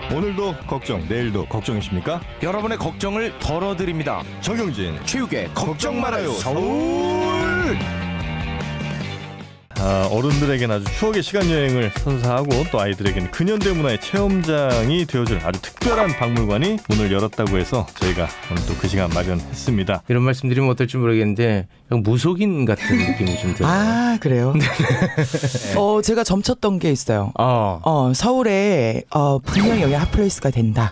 오늘도 걱정, 내일도 걱정이십니까? 여러분의 걱정을 덜어드립니다. 정영진 체육의 걱정 말아요 서울. 어른들에겐 아주 추억의 시간 여행을 선사하고 또 아이들에겐 근현대 문화의 체험장이 되어줄 아주 특별한 박물관이 문을 열었다고 해서 저희가 오늘 또 그 시간 마련했습니다. 이런 말씀 드리면 어떨지 모르겠는데 무속인 같은 느낌이 좀 들어요. 아, 그래요? 제가 점쳤던 게 있어요. 서울에 분명히 여기 핫플레이스가 된다.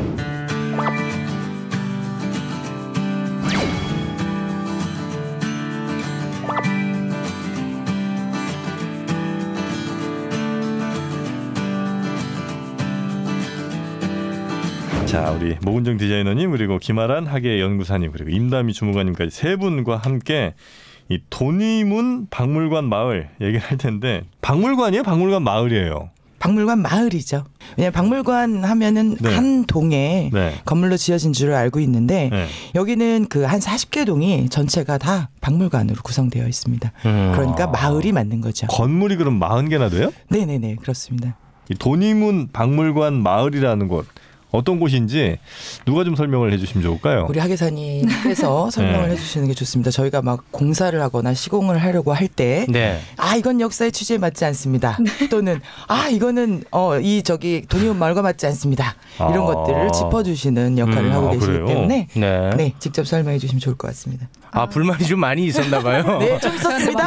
자, 우리 모근정 디자이너님 그리고 김아란 학예 연구사님 그리고 임다미 주무관님까지 세 분과 함께 이 도니문 박물관 마을 얘기를 할 텐데, 박물관이에요? 박물관 마을이에요? 박물관 마을이죠. 왜냐하면 박물관 하면은 네. 한 동에 네. 건물로 지어진 줄을 알고 있는데 네. 여기는 그 한 40개 동이 전체가 다 박물관으로 구성되어 있습니다. 그러니까 마을이 맞는 거죠. 건물이 그럼 40개나 돼요? 네네네, 그렇습니다. 이 도니문 박물관 마을이라는 곳 어떤 곳인지 누가 좀 설명을 해주시면 좋을까요? 우리 학예사님께서 설명을 네. 해주시는 게 좋습니다. 저희가 막 공사를 하거나 시공을 하려고 할 때 이건 역사의 취지에 맞지 않습니다. 또는 이거는 저기 도니문 마을과 맞지 않습니다. 이런 것들을 짚어주시는 역할을 하고 계시기 그래요? 때문에 네, 직접 설명해 주시면 좋을 것 같습니다. 불만이 좀 많이 있었나 봐요. 네, 좀 있었습니다.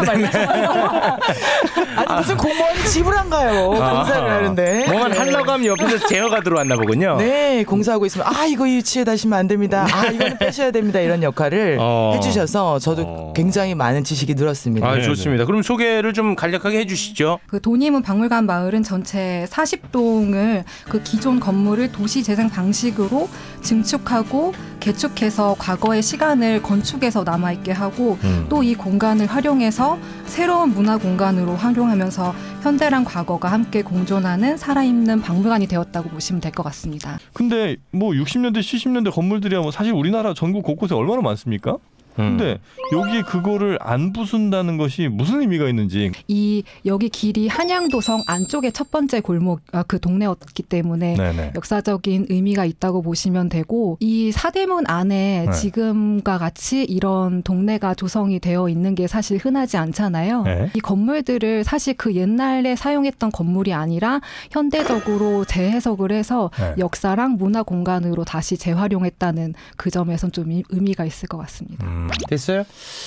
아니 무슨 공무원이 집을 안 가요. 공사를 하는데. 뭐만 하려고 하면 옆에서 제어가 들어왔나 보군요. 네, 공사하고 있으면 이거 위치에 다시면 안 됩니다. 이거는 빼셔야 됩니다. 이런 역할을 해주셔서 저도 굉장히 많은 지식이 늘었습니다. 좋습니다. 그럼 소개를 좀 간략하게 해주시죠. 그 도니문 박물관 마을은 전체 40동을 그 기존 건물을 도시재생 방식으로 증축하고 개축해서 과거의 시간을 건축해서 남아있게 하고 또 이 공간을 활용해서 새로운 문화 공간으로 활용하면서 현대랑 과거가 함께 공존하는 살아있는 박물관이 되었다고 보시면 될 것 같습니다. 근데 뭐 60년대 70년대 건물들이야 뭐 사실 우리나라 전국 곳곳에 얼마나 많습니까? 근데 여기에 그거를 안 부순다는 것이 무슨 의미가 있는지. 여기 길이 한양도성 안쪽에 첫 번째 골목 그 동네였기 때문에 네네. 역사적인 의미가 있다고 보시면 되고, 이 사대문 안에 지금과 같이 이런 동네가 조성이 되어 있는 게 사실 흔하지 않잖아요. 네. 이 건물들을 사실 그 옛날에 사용했던 건물이 아니라 현대적으로 재해석을 해서 역사랑 문화 공간으로 다시 재활용했다는 그 점에선 좀 의미가 있을 것 같습니다. 됐어요?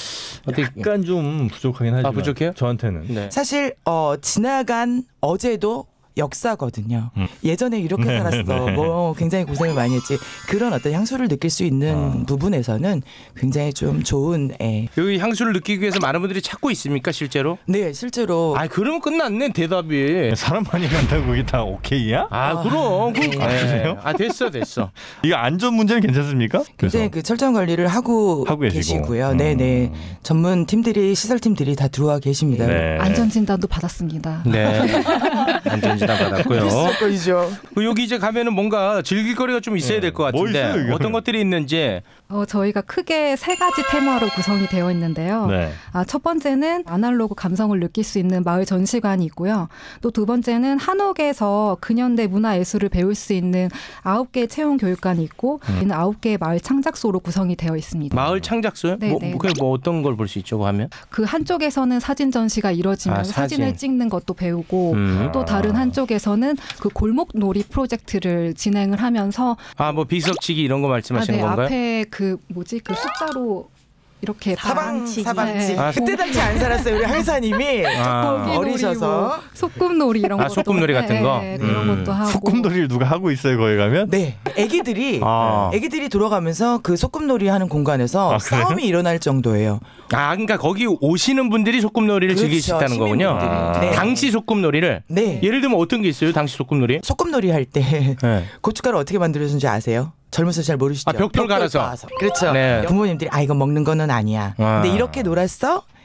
약간 좀 부족하긴 하지만 부족해요? 저한테는 사실 지나간 어제도 역사거든요. 예전에 이렇게 살았어. 뭐 굉장히 고생을 많이 했지. 그런 어떤 향수를 느낄 수 있는 부분에서는 굉장히 좀 좋은 여기 향수를 느끼기 위해서 많은 분들이 찾고 있습니까, 실제로? 네, 실제로. 그러면 끝났네, 대답이. 사람 많이 간다고 그게 다 오케이야? 그럼. 그래요? 됐어. 이거 안전 문제는 괜찮습니까? 굉장히 그 철저한 관리를 하고 계시고요. 네네. 전문 팀들이, 시설팀들이 다 들어와 계십니다. 네. 안전진단도 받았습니다. 네. 안전진단 받았고요. 필수적이죠. 여기 이제 가면은 뭔가 즐길 거리가 좀 있어야 될 것 같은데 뭐 있어요, 어떤 것들이 있는지. 저희가 크게 3가지 테마로 구성이 되어 있는데요. 네. 첫 번째는 아날로그 감성을 느낄 수 있는 마을 전시관이 있고요. 또 두 번째는 한옥에서 근현대 문화예술을 배울 수 있는 9개의 체험 교육관이 있고, 이는 9개의 마을 창작소로 구성이 되어 있습니다. 마을 창작소요? 네네. 뭐 어떤 걸 볼 수 있죠, 하면? 그 한쪽에서는 사진 전시가 이루어지면서 사진을 찍는 것도 배우고, 또 다른 한쪽에서는 그 골목놀이 프로젝트를 진행을 하면서 뭐 비석치기 이런 거 말씀하시는 네, 건가요? 앞에 그 숫자로 이렇게 사방치. 네. 그때 당시 안 살았어요. 우리 항사님이 조금 어리셔서. 소꿉놀이 이런 것도. 소꿉놀이 같은 거? 그런 것도 하고. 소꿉놀이를 누가 하고 있어요, 거기 가면? 네. 애기들이 돌아가면서 그 소꿉놀이 하는 공간에서 싸움이 일어날 정도예요. 그러니까 거기 오시는 분들이 소꿉놀이를 즐기시다는 거군요. 네. 당시 소꿉놀이를? 네. 예를 들면 어떤 게 있어요, 당시 소꿉놀이? 소꿉놀이 할 때 고춧가루 어떻게 만들어주는지 아세요? 젊은서 잘 모르시죠? 벽돌 갈아서. 그렇죠. 네. 부모님들이 이거 먹는 거는 아니야. 근데 이렇게 놀았어?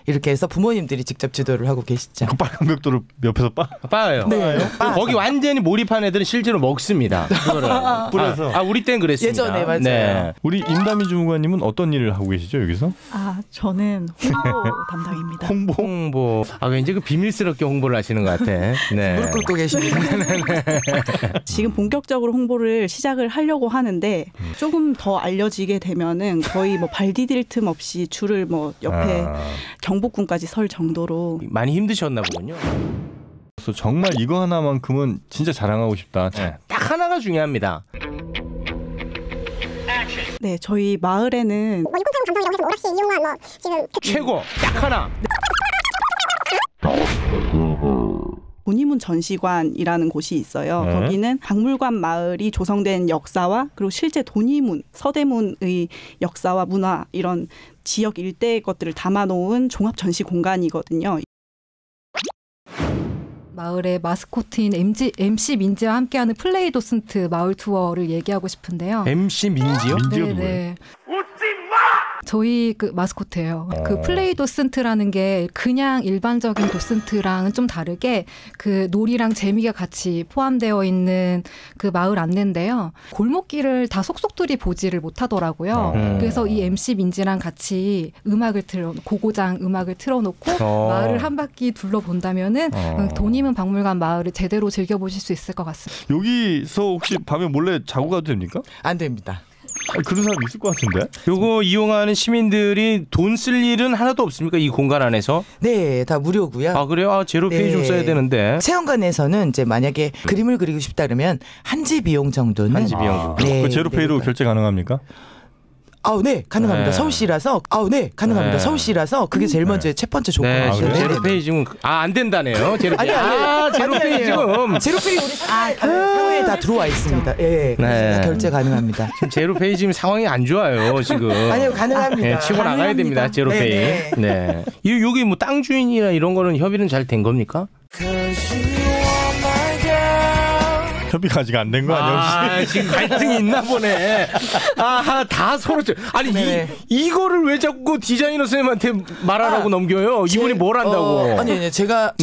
이렇게 해서 부모님들이 직접 지도를 하고 계시죠. 그 빨간 벽돌을 옆에서 빠요. 네. 거기 완전히 몰입한 애들은 실제로 먹습니다. 그거를. 뿌려서. 우리 땐 그랬습니다. 예전에 맞아요. 네. 우리 임다미 주무관님은 어떤 일을 하고 계시죠 여기서? 저는 홍보 담당입니다. 홍보. 왠지 그 비밀스럽게 홍보를 하시는 것 같아. 네. 물 끓고 계십니다. 지금 본격적으로 홍보를 시작을 하려고 하는데 조금 더 알려지게 되면은 거의 뭐 발 디딜 틈 없이 줄을 뭐 옆에 경복궁까지 설 정도로 많이 힘드셨나 보군요. 그래서 정말 이거 하나만큼은 진짜 자랑하고 싶다. 네. 딱 하나가 중요합니다. 네, 저희 마을에는 뭐 육군탄 감성 이런 거 해서 오락실 이용한 뭐 지금 최고 딱 하나. 도니문 전시관이라는 곳이 있어요. 네. 거기는 박물관 마을이 조성된 역사와 그리고 실제 도니문, 서대문의 역사와 문화 이런 지역 일대의 것들을 담아놓은 종합 전시 공간이거든요. 마을의 마스코트인 MC 민지와 함께하는 플레이 도슨트 마을 투어를 얘기하고 싶은데요. MC 민지요? 민지가 누구예요? 네네. 저희 그 마스코트예요. 그 플레이 도슨트라는 게 그냥 일반적인 도슨트랑은 좀 다르게 그 놀이랑 재미가 같이 포함되어 있는 그 마을 안내인데요. 골목길을 다 속속들이 보지를 못하더라고요. 그래서 이 MC 민지랑 같이 고고장 음악을 틀어놓고 마을을 한 바퀴 둘러본다면은 도니문 박물관 마을을 제대로 즐겨보실 수 있을 것 같습니다. 여기서 혹시 밤에 몰래 자고 가도 됩니까? 안 됩니다. 그런 사람 있을 것 같은데? 요거 이용하는 시민들이 돈 쓸 일은 하나도 없습니까? 이 공간 안에서? 네, 다 무료고요. 그래요? 제로페이 네. 좀 써야 되는데. 체험관에서는 이제 만약에 그림을 그리고 싶다 그러면 한지 비용 정도는 한지 비용 정도. 네, 그 제로페이로 네. 결제 가능합니까? 네, 가능합니다. 네. 서울시라서. 네, 가능합니다. 네. 서울시라서 그게 제일 먼저 첫 번째 네, 조건이죠. 지금 네, 제로페이 지금 안 된다네요. 제로페이. 제로페이 지금. 제로페이 우리 사회에 다 들어와 있습니다. 예, 네. 다 결제 가능합니다. 지금 제로페이 지금 상황이 안 좋아요. 지금. 아니요, 가능합니다. 네, 치고 나가야 됩니다. 제로페이. 네, 네. 여기 뭐 땅 주인이나 이런 거는 협의는 잘 된 겁니까? 협의가 아직 안 된 거 아니야 혹시? 지금 갈등이 있나 보네. 다 서로 아니 네. 이거를 왜 자꾸 디자이너 선생님한테 말하라고 넘겨요? 이분이 뭘 한다고? 아니, 저도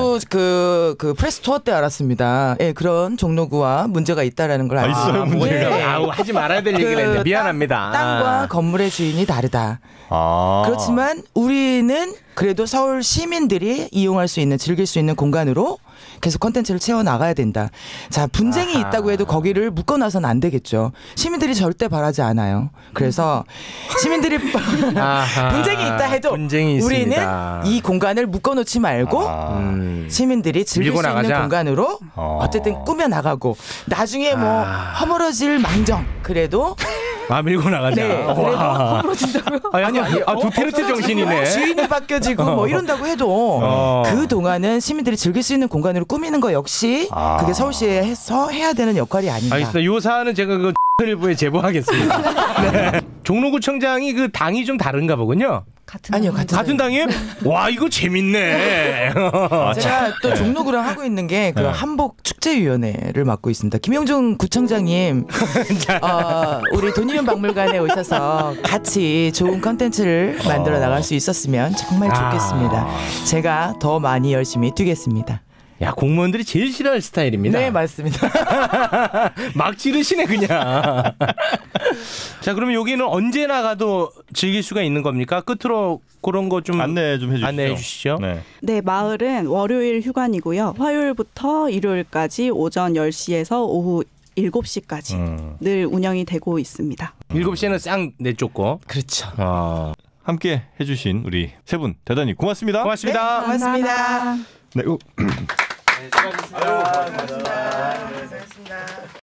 그 프레스 투어 때 알았습니다. 예, 그런 종로구와 문제가 있다라는 걸 알았어요. 있어요, 문제가? 네. 하지 말아야 될 얘기를 했는데 미안합니다. 땅과 건물의 주인이 다르다. 그렇지만 우리는 그래도 서울 시민들이 이용할 수 있는, 즐길 수 있는 공간으로 계속 콘텐츠를 채워 나가야 된다. 자, 분쟁이 있다고 해도 거기를 묶어놔서는 안 되겠죠. 시민들이 절대 바라지 않아요. 그래서 시민들이 분쟁이 있다 해도 분쟁이 우리는 있습니다. 이 공간을 묶어놓지 말고 시민들이 즐길 밀고 수 나가자. 있는 공간으로 어쨌든 꾸며 나가고 나중에 뭐 허물어질 망정 그래도 밀고 나가자. 네, 그래도 허물어진다고요? 두테르테 정신이네. 주인이 바뀌어지고 뭐 이런다고 해도 그 동안은 시민들이 즐길 수 있는 공간으로 꾸미는 거 역시 그게 서울시에서 해야 되는 역할이 아닌가. 알겠습니다. 이 사안은 제가 그 일부에 제보하겠습니다. 네. 종로구청장이 그 당이 좀 다른가 보군요. 아니요, 같은 당이에요? 와, 이거 재밌네. 제가 또 종로구랑 하고 있는 게 그 한복 축제위원회를 맡고 있습니다. 김영중 구청장님, 우리 도니문 박물관에 오셔서 같이 좋은 컨텐츠를 만들어 나갈 수 있었으면 정말 좋겠습니다. 제가 더 많이 열심히 뛰겠습니다. 야, 공무원들이 제일 싫어할 스타일입니다. 네, 맞습니다. 막 지르시네 그냥. 자, 그러면 여기는 언제 나가도 즐길 수가 있는 겁니까? 끝으로 그런 거 좀 안내 좀 해주시죠. 안내해 주시죠. 네. 네, 마을은 월요일 휴관이고요. 화요일부터 일요일까지 오전 10시에서 오후 7시까지 늘 운영이 되고 있습니다. 7시에는 쌍 내쫓고. 그렇죠. 함께 해주신 우리 세 분 대단히 고맙습니다. 고맙습니다. 고맙습니다. 네. 수고하셨습니다. 고맙습니다.